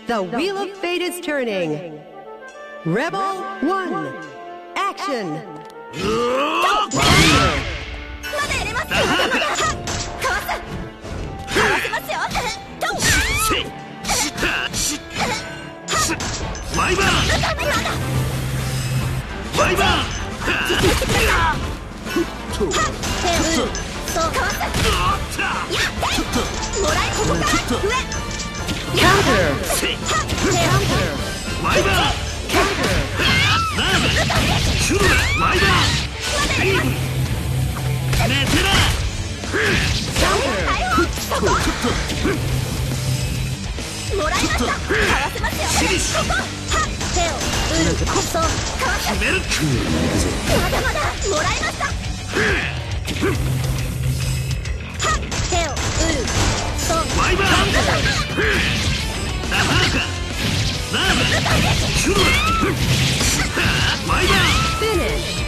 The wheel of fate is turning. Rebel 1, action! まだやれます。まだかわす。かわせますよ。ドン。ワイバー。ワイバー。手を打つ。そうかわす。やって。もらえここから上。 Counter! ワイバー。ナーブ。シュルワイバー。ビーム。寝てら。もらいました。かわせますよ。ここ。手を打る。そう。かわせ。まだまだ。もらいました。手を打る。そう。ワイバー。ナハーカ。ナーブ。シュルワイバー。 Finish!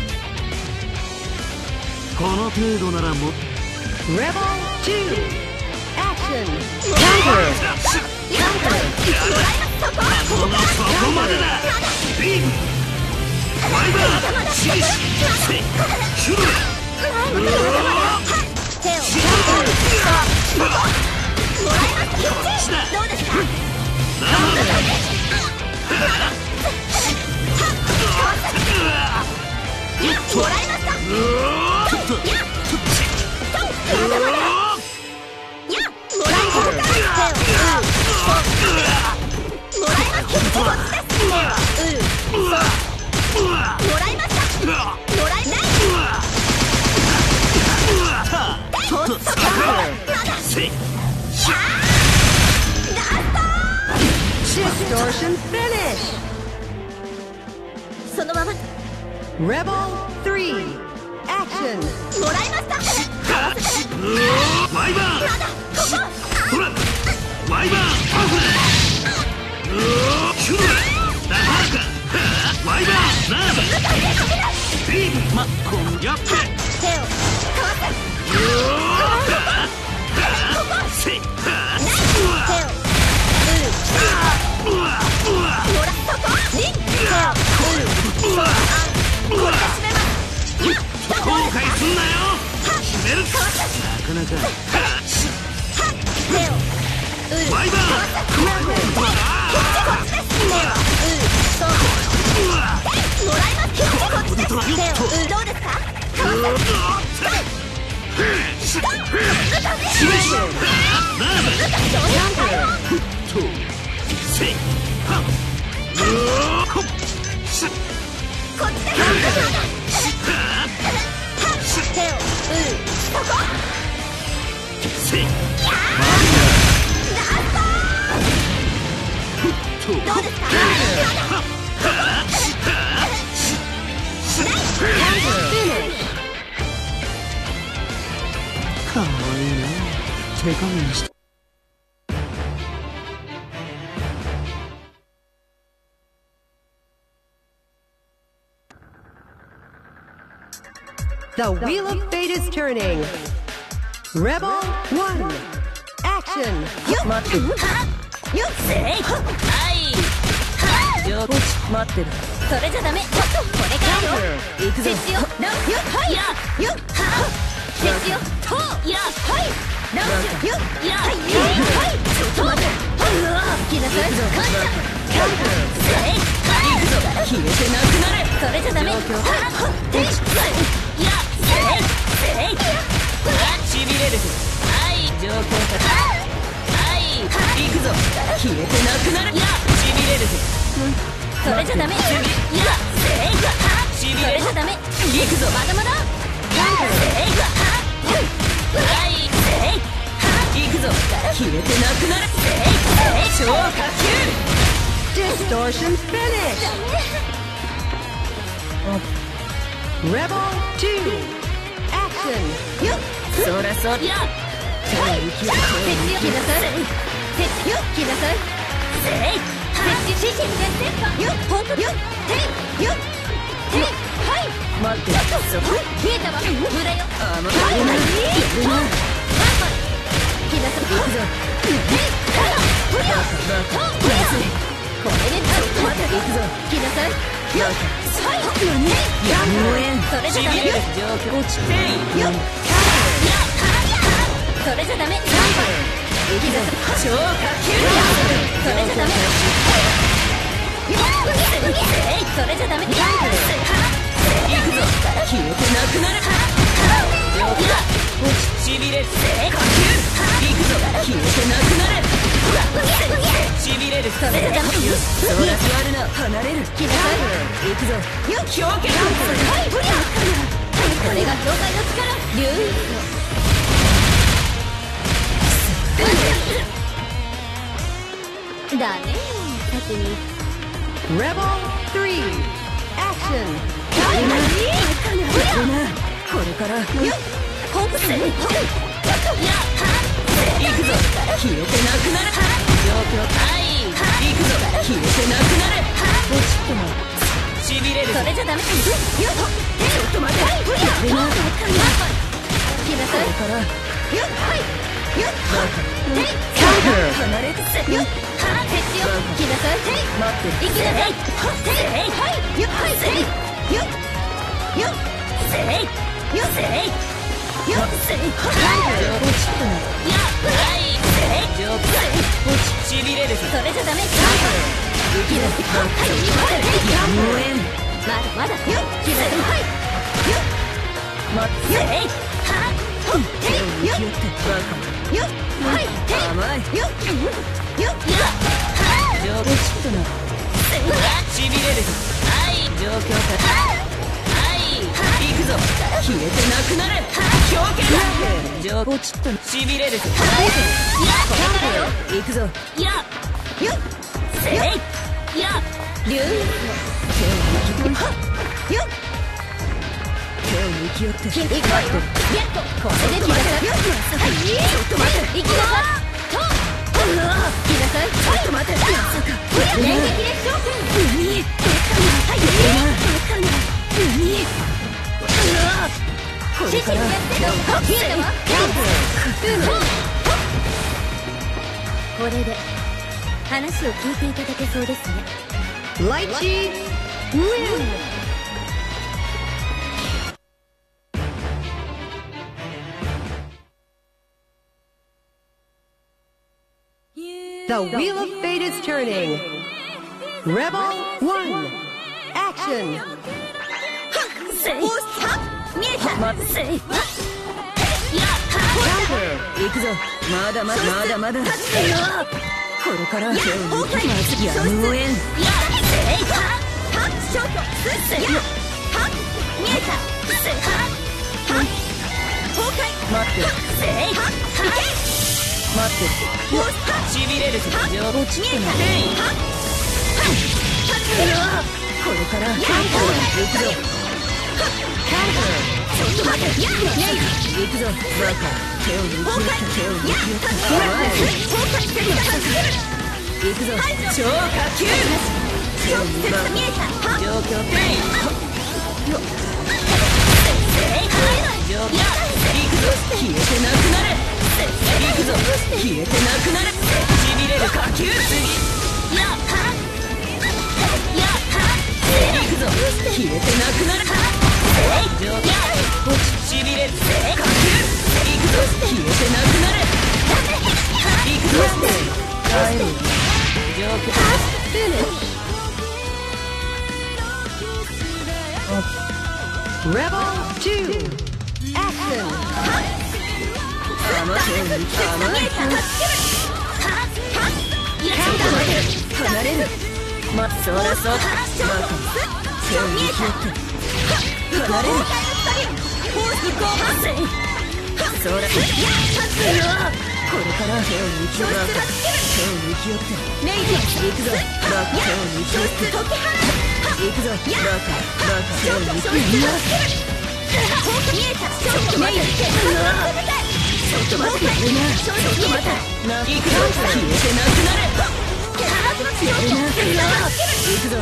この程度ならもっ Rebel 2, action! Counter! Counter! そこまでだ。ビーム。ワイバー。シリシ。シュル。 手をもらいます。どうですか。もらいました。 Distortion finish! そのまま。 Rebel 3, action! もらいました。かわせて。 ワイバー。 まだここ。 ほらワイバーパフレシュルダハーカワイバーナーブビームマッコンやって手をかわせ。 せい手をもらったと。リン。手をこれで締めます。 後悔すんなよ決めるなかなか手をワイバーもらいます。こっちです。手をどうですか。 かわいいな手加減して The wheel of fate is turning. Rebel 1, action! 待ってる。よっせい。はい。待ってる。それじゃダメ。これからよ。行くぞ。よ。はい。よ。よ。と。はい。よ。はい。ちょっと待って。来なさい。カンタ。消えてなくなれ。それじゃダメ。しびれる。はい。状況下。はい。行くぞ。消えてなくなる。しびれる。それじゃダメ。しびれる。それじゃダメ。行くぞ。まだまだ。はい。行くぞ。消えてなくなる。超下級。 Distortion finish! Rebel 2, action! よっ。そらそりゃ。はい。来なさい。来なさい。設置指示です。よっ。ほんとよっ。よっ。はい。待って。見えたわ。無駄よ。はい。やるな。来なさい。行くぞ。 これでちょっと待っていくぞ。来なさい。よっ最後のねやむをえん。それじゃダメよ。状況落ちてよっそれじゃダメ。いくぞ超下級。それじゃダメ。それじゃダメ。いくぞ消えてなくなる。しびれる下級。いくぞ消えてなくなる。しびれる。それじゃダメ。そうやってやるな。離れる。来なさい。いくぞ氷結。これが境界の力。竜だね。縦に Rebel 3 Action これからよっほんとせいいくぞ消えてなくなる。状況いくぞ消えてなくなる。もちっともしびれる。それじゃダメ。よっちょっと待て。やるな。来なさい。これからよっはいよっ離れてせよっはっ撤よ来なさい。待っていきなさい。はいよっはいせいよっよっせいよっせいよっせいはい落ちっとねやはいせい上手落ちしびれる。それじゃダメ。いきなさい。はいやむをえん。まだまだよっ来なさい。はいよっ待ってせいはっほっへいよっよっはい、甘いよっよっやっ上手ちっとなしびれる。はい状況下はい行くぞ消えてなくなる。氷結上手ちっとしびれる。はいこれからよ行くぞやよっせいや竜手を抜きよっ手を抜き寄っていくわよ。ゲットこれで来なさい。はいちょっと待って行きなさい。と来なさい。ちょっと待ってまさか連撃で勝負。何はいどうかなこれから見えたわ。これで話を聞いていただけそうですね。 Lychee win! The Wheel of Fate is turning. Rebel 1 Action! せい見えたせいや行くぞ。まだまだまだまだこれから手を抜きまずやむをえん。やせいはショートせいは見えたせいは崩壊待ってせいは待ってしびれるぞ。落ちてないこれから行くぞ。ちょっと待って行くぞバカ。手を抜き寄って手を抜き寄って行くぞ超下級。手を抜き状況ペイよっ行くぞ消えてなくなる。行くぞ消えてなくなる。しびれる下級次やっ行くぞ消えてなくなる。しびれる下級行くぞ消えてなくなる。行くぞ帰る状況 Rebel 2 Action! 甘い離れる。まそらそうバカ手を抜き寄って離れる。そらこれから手を抜き寄って行くぞバカ手を抜き寄って行くぞバカ手を抜き寄ってちょっと待ってちょっと待って行くぞ消えてなくなる。行くぞ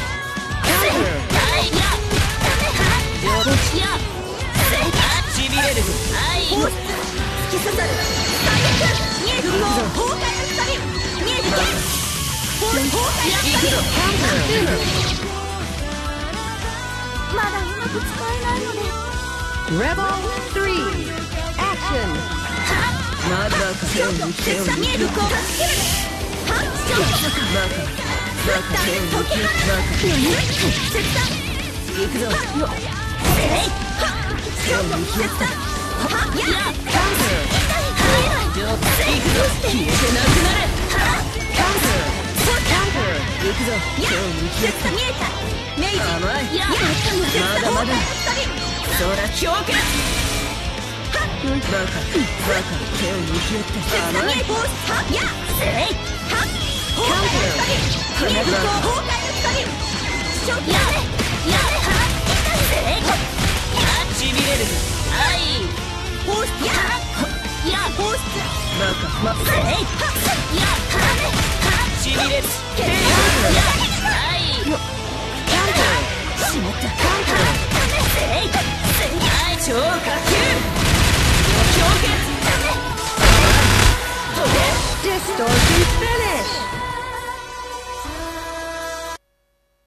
しびれるぞ。突き刺さる見えるぞ崩壊の鎖見えるぞまだうまく使えないので。 Rebel 3 Action まだか手を抜けよ。見える子を助ける。はっしょ。バカ手を抜け。バカ切断。行くぞ。えい。手を抜きやった。はっや。カウンター。行くぞ。消えてなくなれ。カウンター。行くぞ。手を抜きやった。見えた。メイジ。甘い。まだまだ。そら強決。バカ手を抜きよって甘い。やせいはっカウンター。見える子崩壊の光。ショット。やはっせいやちびれる。はい放出。や放出。バカせいはっやはちびれる。やはいカウンター。しまった。カウンター。せいはい超下級。 Distortion finish